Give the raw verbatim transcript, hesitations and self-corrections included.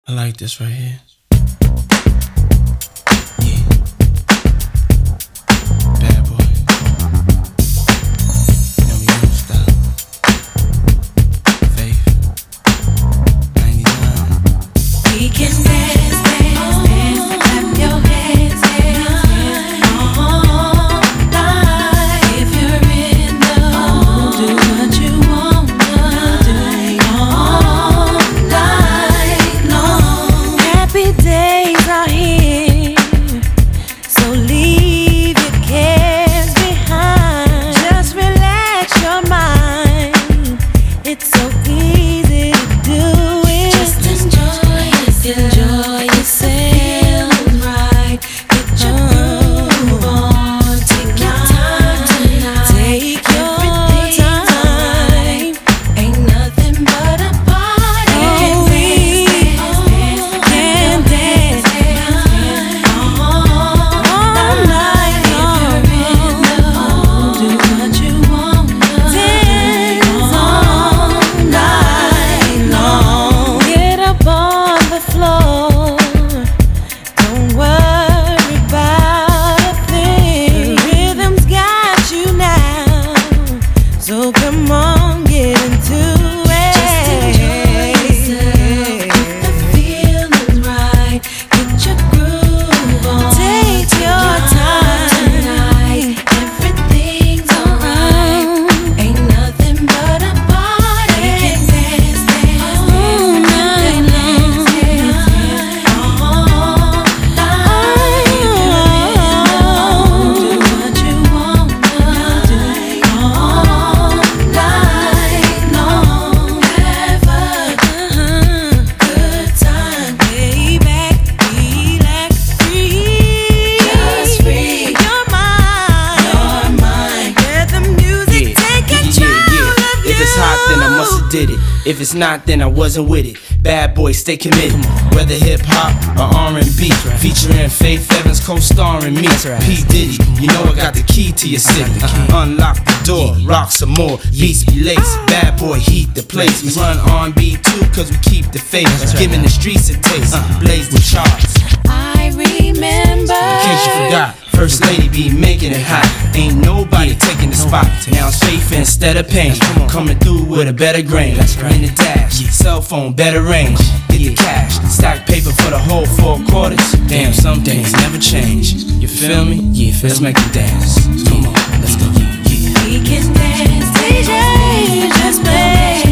I like this right here. Yeah. Bad boy. And we don't stop. Faith. ninety-nine. We can dance, dance, dance. Clap your hands, hands, hands. All night. If you're in the mood, do what you wanna do. All night long. Happy days are here, so leave your cares behind. Just relax your mind. It's so easy to do it. Just enjoy yourself. Enjoy yourself, right? Get your groove on. Take your time tonight. Take your time. Ain't nothing but a party. Oh, we can dance, dance all night long. Do what you wanna. Dance all night long. Get up on the floor. Don't worry about a thing. The rhythm's got you now. So come on, get into it. Just enjoy yourself. Get the feeling right. Get your groove on. Take your time tonight. Everything's alright. Ain't nothing but a party. We can dance, dance, all night long. All night. Do what you wanna do. All night long. Have a good time. Lay back, relax, free. Just free your mind. Your mind. Let the music take control of you. If it's hot, then I must have did it. If it's not, then I wasn't with it. Bad boy, stay committed. Whether hip hop or R and B, featuring Faith Evans, co-starring me. P Diddy, you know I got the key to your city. Unlock the door, rock some more. Beats be laced. Bad boy, heat the place. We run R and B too, cause we keep the faith. Giving the streets a taste. Blaze the charts. I remember. In case you forgot, First Lady be making it hot. Ain't nobody taking the spot. Now it's Faith instead of pain. Coming through with a better grain. In the dash, cell phone, better range. Get the cash, stack paper for the whole four quarters. Damn, some things never change. You feel me? Yeah, let's make it dance. Come on, let's go. Yeah. We can dance, D J, just play.